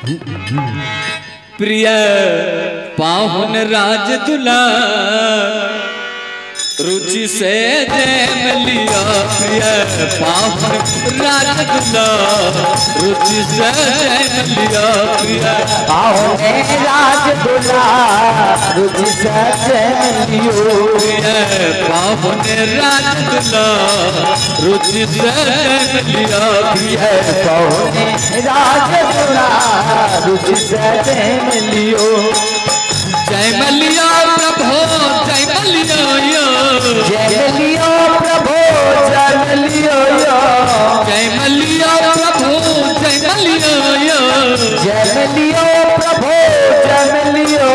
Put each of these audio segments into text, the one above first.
प्रिय पाहुन राज दुलार रुचि से जैम लिया। प्रिय पाहुन राज दुलार रुचि से जैम लिया। प्रिय पाहुन राज दुलार रुचि से जैम लियो। प्रिय पाहुन राज दुलार रुचि से जैम लिया। प्रिय पाहुन राज दुलार रुचि से जैम लियो। जय मलिया प्रभो जय मलिया जय लियो प्रभु जय लियो जय मलिया प्रभो जय मलिया जय लियो प्रभु जय लियो।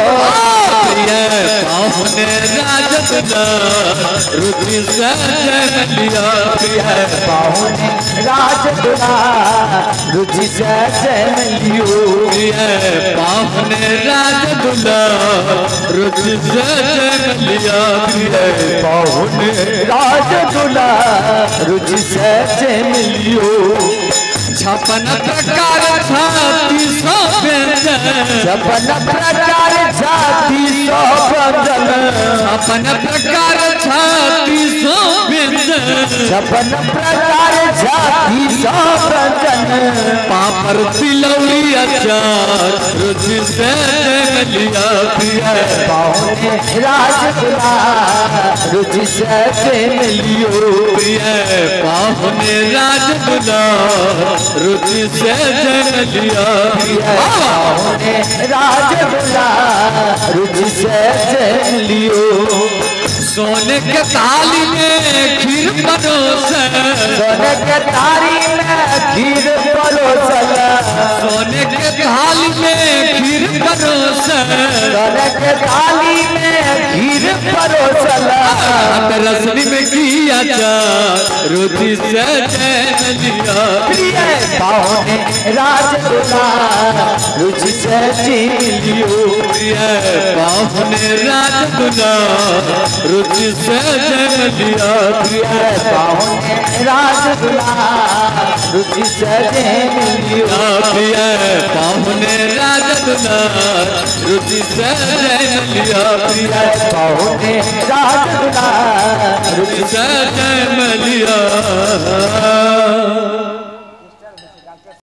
प्रिय पाहुन राज दुलार रुचि से जय मलिया। प्रिय पाहुन राज दुलार रुचि से जैम लियो। प्रिय पाहुन राज दुलार रुचि से जय मलिया। प्रिय पाहुन राज दुलार रुचि से जैम लियो। छपन प्रकार छाती सौ व्यंजन छपन प्रकार छाती सौ व्यंजन छपन प्रकार छाती सौ व्यंजन छपन प्रकार छाती सौ व्यंजन पापड़ तिलौरी अचार रुचि से जैम लिया। प्रिय पाहुन राज दुलार रुचि से जैम लियो। प्रिय पाहुन राज दुलार रुचि से जैम लिया। पाहुन राज दुलार रुचि से जैम लियो। सोने के थाली में खीर परोसा सोने के थाली में खीर परोसा सोने के थाली में खीर परोसा सोने के थाली में खीर परोसा रसनी में किया अचार रुचि से जैम लिया। प्रिय पाहुन राज दुलार रुचि से जैम लियो। प्रिय पाहुन राज दुलार रुचि से जैम लिया। प्रिय पाहुन राज दुलार रुचि से जैम लियो। प्रिय पाहुन राज दुलार रुचि से जैम लिया। प्रिय पाहुन राज दुलार रुचि से जैम लिया।